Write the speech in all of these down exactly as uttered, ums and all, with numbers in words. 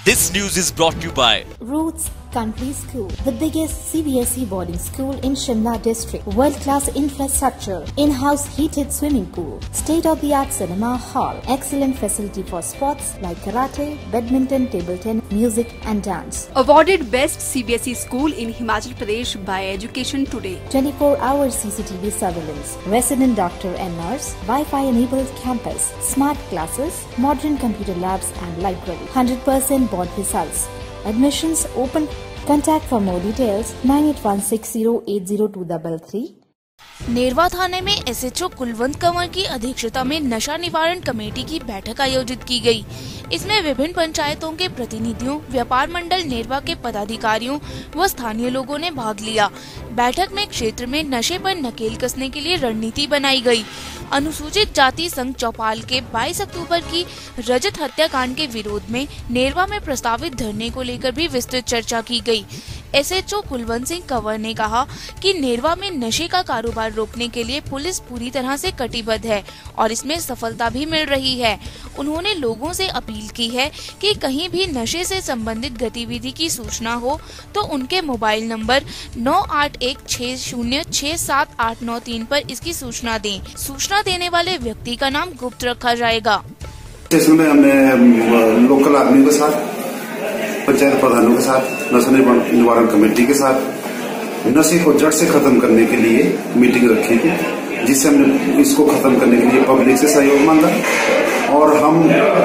This news is brought to you by Roots Country School, the biggest C B S E boarding school in Shimla district. World-class infrastructure, in-house heated swimming pool, state-of-the-art cinema hall, excellent facility for sports like karate, badminton, table tennis, music and dance. Awarded best C B S E school in Himachal Pradesh by Education Today. twenty-four hour C C T V surveillance, resident doctor and nurse, Wi-Fi enabled campus, smart classes, modern computer labs and library. one hundred percent board results. Admissions open. Contact for more details nine eight one six zero eight zero two three three. Nerwa थाने में S H O Kulwant Kanwar की अध्यक्षता में नशा निवारण committee की बैठक आयोजित की गई। इसमें विभिन्न पंचायतों के प्रतिनिधियों, व्यापार मंडल नेरवा के पदाधिकारियों व स्थानीय लोगों ने भाग लिया। बैठक में क्षेत्र में नशे पर नकेल कसने के लिए रणनीति बनाई गई। अनुसूचित जाति संघ चौपाल के बाईस अक्टूबर की रजत हत्याकांड के विरोध में नेरवा में प्रस्तावित धरने को लेकर भी विस्तृत चर्चा की गई। S H O Kulwant Singh Kanwar ने कहा कि नेरवा में नशे का कारोबार रोकने के लिए पुलिस पूरी तरह से कटिबद्ध है और इसमें सफलता भी मिल रही है। उन्होंने लोगों से अपील की है कि कहीं भी नशे से संबंधित गतिविधि की सूचना हो तो उनके मोबाइल नंबर नौ आठ एक छह शून्य छह सात आठ नौ तीन पर इसकी सूचना दें। सूचना देने वाले व्यक्ति का नाम गुप्त रखा जाएगा। स्टेशन में हमने लोकल आदमियों के साथ, पंचायत प्रधानों के साथ, नशा निवारण कमेटी के साथ नशे को जड़ से खत्म करने के लिए मीटिंग रखी थी, जिससे हमने इसको खत्म करने के लिए पब्लिक से सहयोग मांगा और हम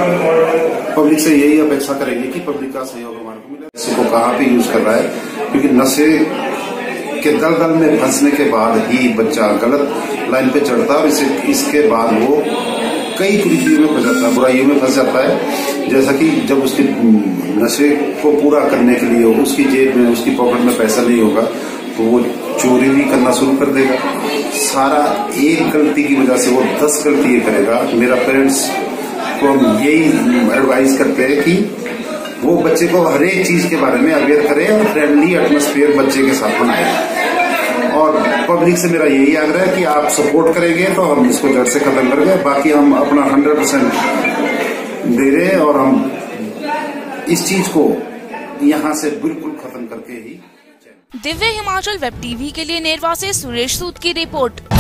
पब्लिक से यही अपेक्षा करेंगे कि पब्लिक का सहयोग हमारे को मिले। इसको कहाँ पे यूज कर रहा है, क्योंकि नशे के दलदल में फंसने के बाद ही बच्चा गलत लाइन पे चढ़ता है और इसे इसके बाद वो कई कुरीतियों में फंस जाता है, बुराइयों में फंस जाता है। जैसा कि जब उसके नशे को पूरा करने के लिए उसकी जेब में, उसकी पॉकेट में पैसा नहीं होगा तो वो चोरी भी करना शुरू कर देगा। सारा एक गलती की वजह से वो दस गलती करेगा। मेरा पेरेंट्स को हम यही एडवाइस करते हैं कि वो बच्चे को हर एक चीज के बारे में अवेयर करे और फ्रेंडली एटमोस्फेयर बच्चे के साथ बनाए। और पब्लिक से मेरा यही आग्रह है कि आप सपोर्ट करेंगे तो हम इसको जड़ से खत्म करेंगे। बाकी हम अपना हंड्रेड परसेंट दे रहे हैं और हम इस चीज को यहाँ से बिल्कुल खत्म करके ही। दिव्य हिमाचल वेब टीवी के लिए नेरवा से सुरेश सूद की रिपोर्ट।